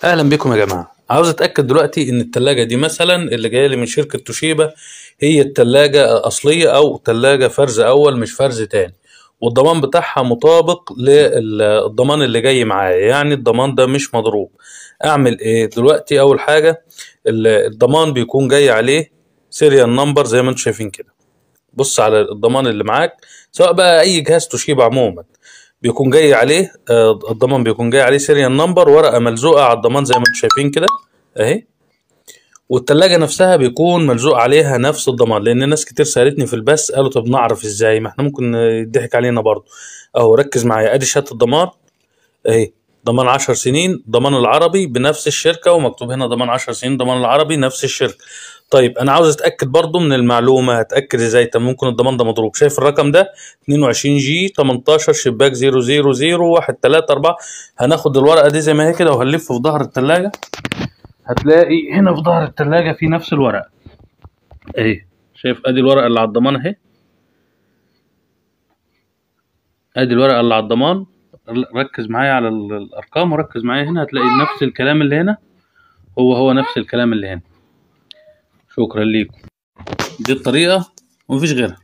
اهلا بكم يا جماعه. عاوز اتاكد دلوقتي ان التلاجة دي مثلا اللي جايه لي من شركه توشيبا هي التلاجة اصليه او تلاجة فرز اول مش فرز تاني، والضمان بتاعها مطابق للضمان اللي جاي معايا، يعني الضمان ده مش مضروب. اعمل ايه دلوقتي؟ اول حاجه الضمان بيكون جاي عليه سيريال نمبر زي ما انتم شايفين كده. بص على الضمان اللي معاك، سواء بقى اي جهاز توشيبا عموما بيكون جاي عليه الضمان بيكون جاي عليه سيريال نمبر، ورقه ملزوقه على الضمان زي ما انتم شايفين كده اهي. والتلاجة نفسها بيكون ملزوق عليها نفس الضمان، لان ناس كتير سالتني في البث قالوا طب نعرف ازاي؟ ما احنا ممكن يضحك علينا برضه. اهو ركز معايا، ادي شهاده الضمان اهي، ضمان 10 سنين، ضمان العربي بنفس الشركة، ومكتوب هنا ضمان 10 سنين ضمان العربي نفس الشركة. طيب انا عاوز اتاكد برضو من المعلومه، هتاكد ازاي؟ طب ممكن الضمان ده مضروب. شايف الرقم ده 22 جي 18 شباك 000134. هناخد الورقه دي زي ما هي كده وهنلف في ظهر الثلاجه، هتلاقي هنا في ظهر الثلاجه في نفس الورقه اهي. شايف ادي الورقه اللي على الضمان اهي، ادي الورقه اللي على الضمان. ركز معايا على الارقام وركز معايا هنا، هتلاقي نفس الكلام اللي هنا هو نفس الكلام اللي هنا. شكرا ليكم. دي الطريقه ومفيش غيرها.